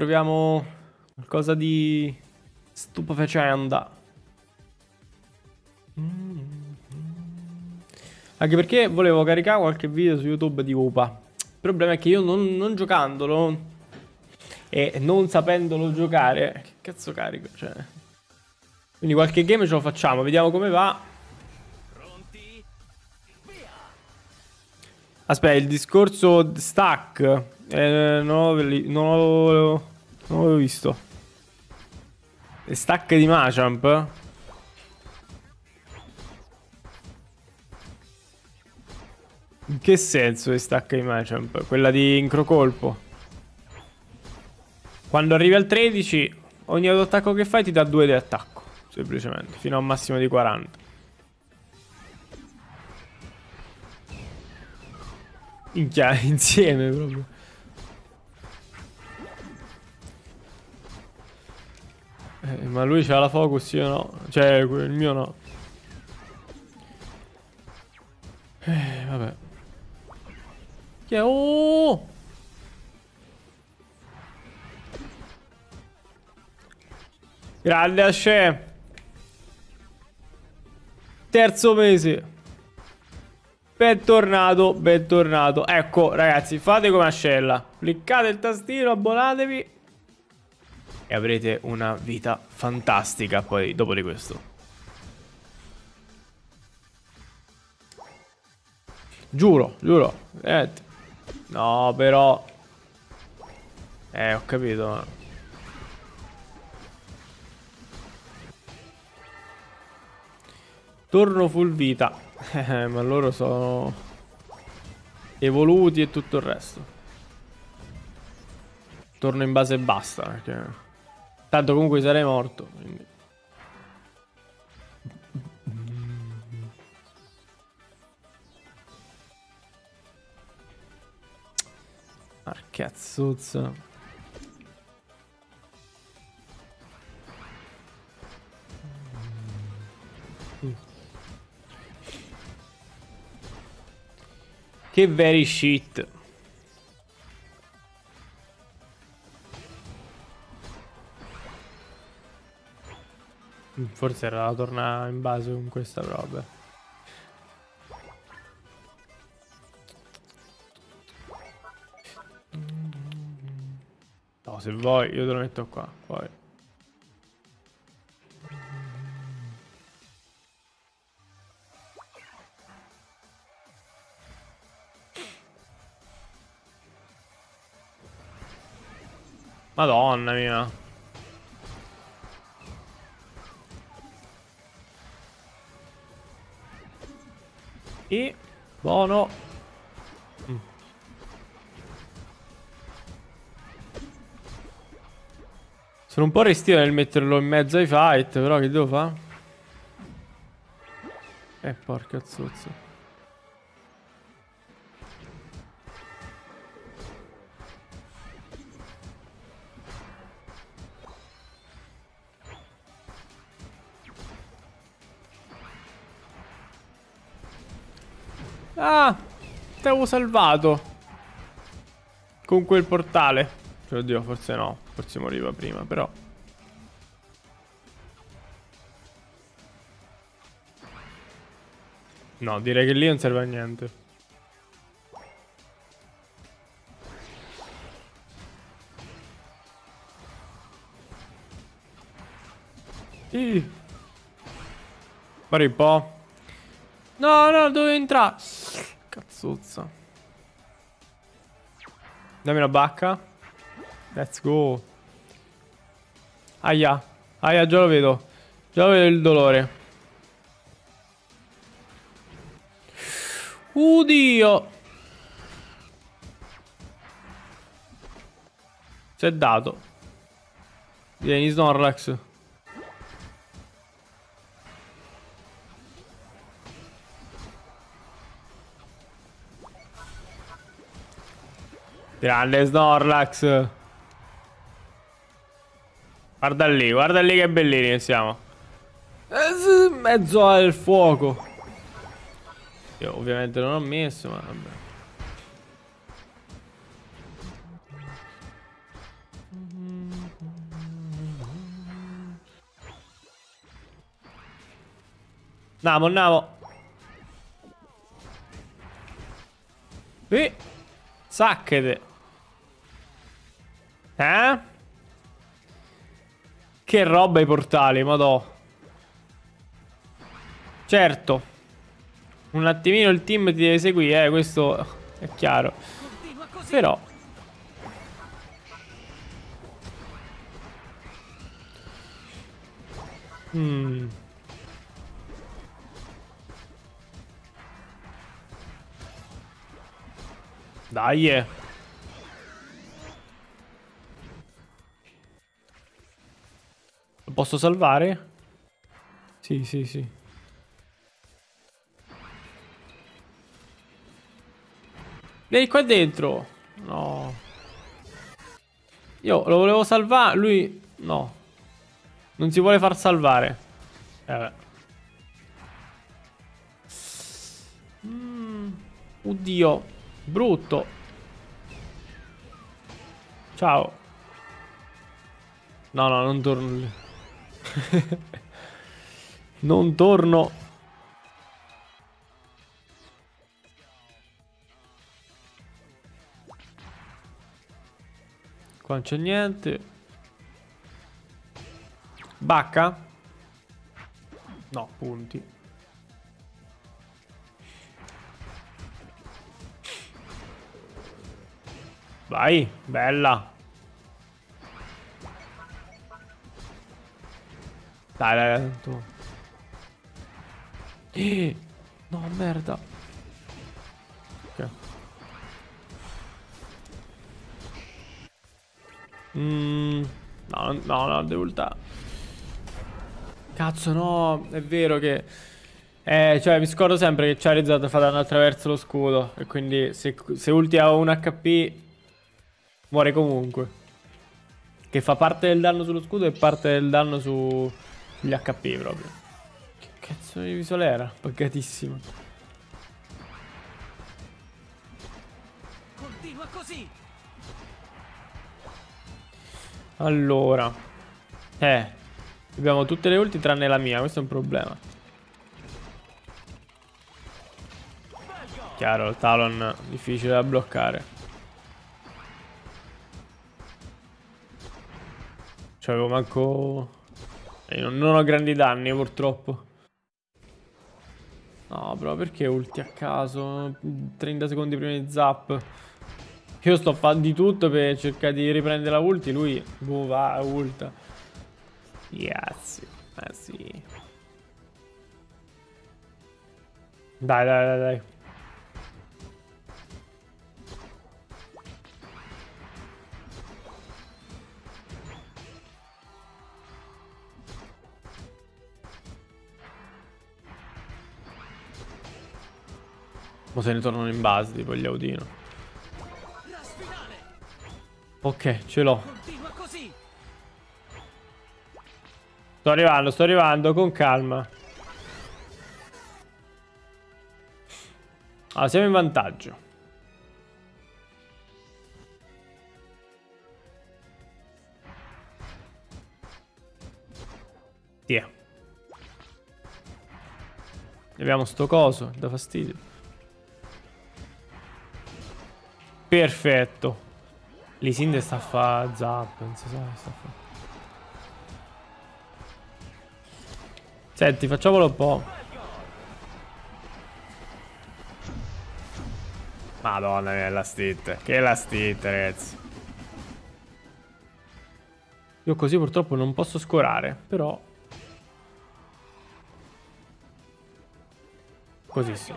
Proviamo qualcosa di stupefacente. Anche perché volevo caricare qualche video su YouTube di UPA. Il problema è che io non giocandolo e non sapendolo giocare, che cazzo carico? Cioè, quindi qualche game ce lo facciamo, vediamo come va. Aspetta, il discorso stack non l'avevo visto. Stack di Machamp. In che senso è stacca di Machamp? Quella di incrocolpo. Quando arrivi al 13, ogni autoattacco che fai ti dà 2 di attacco. Semplicemente, fino a un massimo di 40. Minchia, insieme proprio. Ma lui c'ha la focus, io no. Cioè, il mio no. Vabbè. Che oh! Grande Asce. Terzo mese. Bentornato, bentornato. Ecco, ragazzi, fate come Ascella. Cliccate il tastino, abbonatevi e avrete una vita fantastica poi dopo di questo. Giuro, giuro. No, però. Ho capito. Torno full vita. Ma loro sono evoluti e tutto il resto. Torno in base e basta, perché tanto comunque sarei morto, quindi. Arcazzuzza. Che very shit. Forse era da tornare in base con questa roba. No, se vuoi io te lo metto qua. Poi. Madonna mia. E buono. Sono un po' restio nel metterlo in mezzo ai fight, però che devo fare? Porca zozza. Ah, ti avevo salvato con quel portale. Cioè, oddio, forse no. Forse moriva prima, però. No, direi che lì non serve a niente. Guarda un po'. No, no, dove entra? Cazzuzza. Dammi una bacca. Let's go. Aia. Aia, già lo vedo. Già lo vedo il dolore. Dio. Si è dato. Vieni, Snorlax. Grande Snorlax. Guarda lì che bellini che siamo. In mezzo al fuoco. Io ovviamente non ho messo, ma vabbè. Andiamo, andiamo. Sacchete. Che roba i portali, madò. Certo. Un attimino il team ti deve seguire, questo è chiaro. Però dai. Lo posso salvare? Sì, sì, sì. Vieni qua dentro. No. Io lo volevo salvare. Lui no. Non si vuole far salvare. Vabbè. Oddio. Brutto. Ciao. No, no, non torno lì. Non torno. Qua non c'è niente. Bacca? No, punti. Vai, bella. Dai, dai, tu. No, merda. Ok. No, no, no, devo ultare. Cazzo, no, è vero che... cioè, mi scordo sempre che Charizard fa danno attraverso lo scudo. E quindi se ulti a un HP, muore comunque. Che fa parte del danno sullo scudo e parte del danno sugli HP proprio. Che cazzo di visuale era? Buggatissimo. Continua così. Allora. Abbiamo tutte le ulti tranne la mia, questo è un problema. Chiaro, il Talon difficile da bloccare. C'avevo manco... non ho grandi danni purtroppo. No, però perché ulti a caso? 30 secondi prima di zap. Io sto a fare di tutto per cercare di riprendere la ulti. Lui, boh, va, ulta. Yes. Sì. Dai, dai, dai, dai. Mo se ne tornano in base, tipo gli Audino. Ok, ce l'ho. Sto arrivando, con calma. Ah, siamo in vantaggio. Via. Abbiamo sto coso, da fastidio. Perfetto. Lisinde sta a fa zap, non si sa che sta a fa. Senti, facciamolo un po'. Madonna mia, la stitte. Che la stitte, ragazzi. Io così purtroppo non posso scorare, però... Così sì.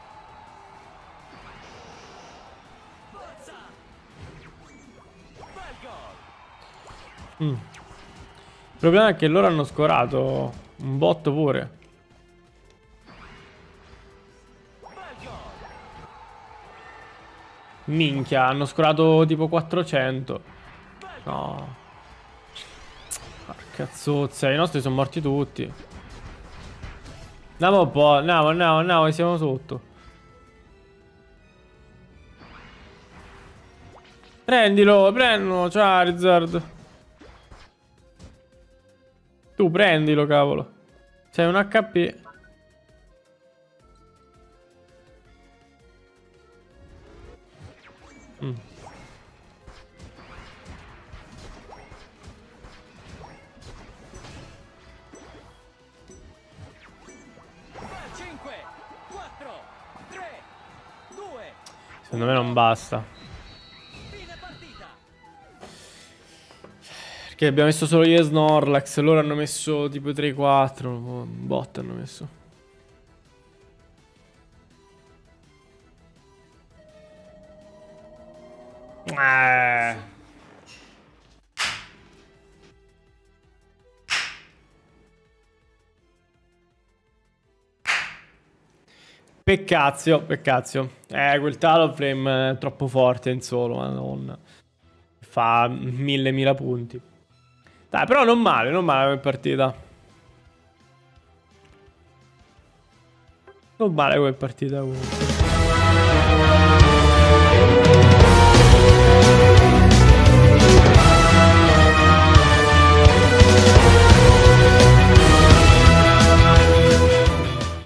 Il problema è che loro hanno scorato un botto pure. Minchia, hanno scorato tipo 400. No. Porca zozza, i nostri sono morti tutti. Andiamo un po', andiamo, siamo sotto. Prendilo, Charizard. Tu prendilo, cavolo. Sei un HP. Secondo me non basta. Perché abbiamo messo solo io e Snorlax. Loro hanno messo tipo 3-4. Un bot hanno messo. Peccazio, peccazio. Quel Talonflame è troppo forte in solo, madonna. Fa mille punti. Dai, però non male come partita. Non male come partita comunque.